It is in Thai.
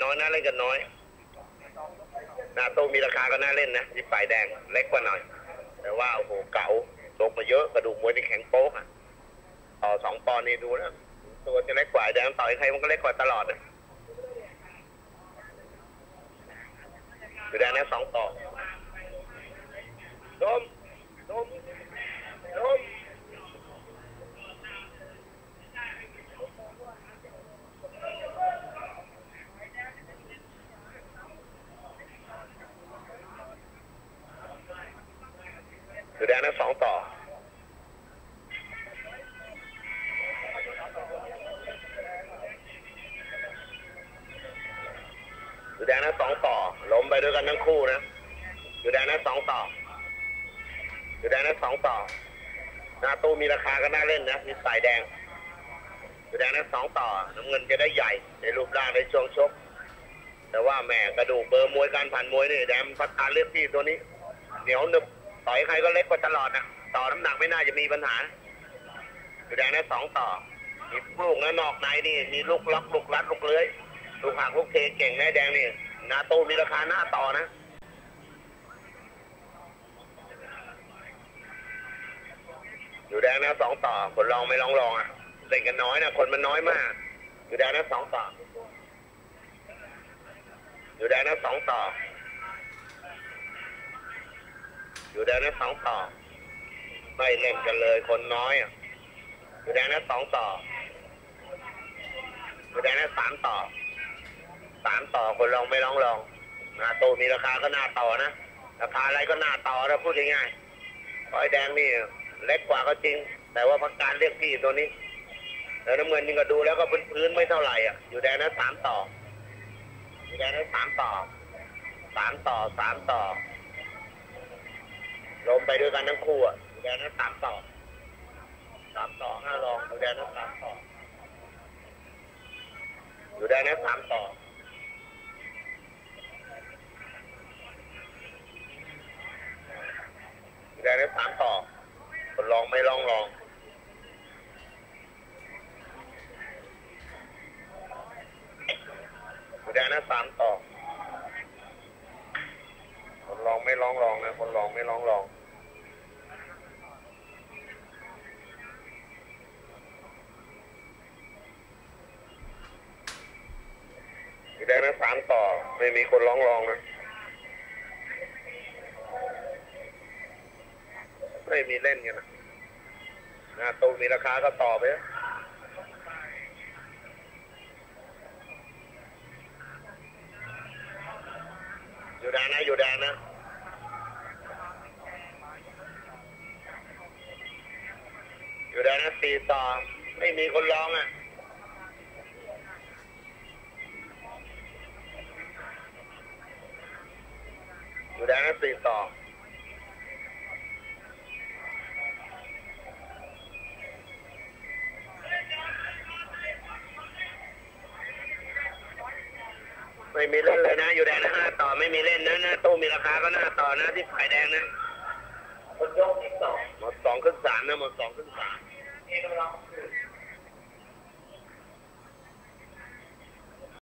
น้อยน่าเล่นกันน้อยนาโต้มีราคาก็น่าเล่นนะที่ฝ่ายแดงเล็กกว่าหน่อยแต่ว่าโอ้โหเก๋าลงมาเยอะกระดูกมวยที่แข็งโป๊กอ่ะต่อ2 ปอนด์นี่ดูแล้วตัวจะเล็กกว่าแดงต่อยใครมันก็เล็กกว่าตลอดนะอยู่แดงนะ2 ต่อล้มอยู่แดงนะ2 ต่ออยู่แดงนะ2 ต่อล้มไปด้วยกันทั้งคู่นะอยู่แดงนะ2 ต่ออยู่แดงนะ2 ต่อหน้าตู้มีราคาก็น่าเล่นนะมีสายแดงอยู่แดงนะ2 ต่อน้ำเงินจะได้ใหญ่ในรูปร่างในช่วงชกแต่ว่าแม่กระดูกเบอร์มวยการผ่านมวยนี่แดงพัฒนาเลือดที่ตัวนี้เหนียวหนึบต่อยใครก็เล็กกว่าตลอดนะต่อน้ำหนักไม่น่าจะมีปัญหาอยู่แดงนะ2 ต่อมีลูกนะนอกในนี่มีลูกล็อกลูกรัดลูกเลื้อยลูกหักลูกเทเก่งนะแดงนี่นาโต้มีราคาหน้าต่อนะอยู่แดงนะ2 ต่อคนลองไม่ลองอ่ะเล่นกันน้อยนะคนมันน้อยมากอยู่แดงนะ2 ต่ออยู่แดงนะ2 ต่ออยู่แดงนะ2 ต่อไม่เล่นกันเลยคนน้อยอ่ะอยู่แดงนะ2 ต่ออยู่แดงนะ3 ต่อ3 ต่อคนลองไม่ลองนาโต้มีราคาก็หน้าต่อนะราคาอะไรก็หน้าต่อนะพูดง่ายๆไอ้แดงนี่เล็กกว่าก็จริงแต่ว่าพักการเรียกพี่ตัวนี้แล้วน้ำเงินนี่ก็ดูแล้วก็พื้นไม่เท่าไหร่อ่ะอยู่แดงนะ3 ต่ออยู่แดงนะ3 ต่อ3 ต่อ3 ต่อลงไปด้วยกันทั้งคู่อ่ะอยู่แดงนะ3 ต่อ3 ต่อ5 รองอยู่แดงนะ3 ต่ออยู่แดงนะ3 ต่ออยู่แดงนะ3 ต่อคนลองไม่ลองอยู่แดงนะ3 ต่อคนลองไม่ลองนะคนลองไม่ลองอยู่แดงนะ3 ต่อไม่มีคนลองนะไม่มีเล่นกันนะตู้มีราคาก็ต่อไปอยู่แดงนะอยู่แดงนะอยู่แดงนะ4 ต่อไม่มีคนลองอ่ะอยู่แดงนะ4 ต่อไม่มีเล่นเลยนะอยู่แดงนะ5 ต่อไม่มีเล่นนะตู้มีราคาก็หน้าต่อนะที่ฝ่ายแดงนะคนยกอีกต่อหมด2 ครึ่ง 3นะหมด2 ครึ่ง 3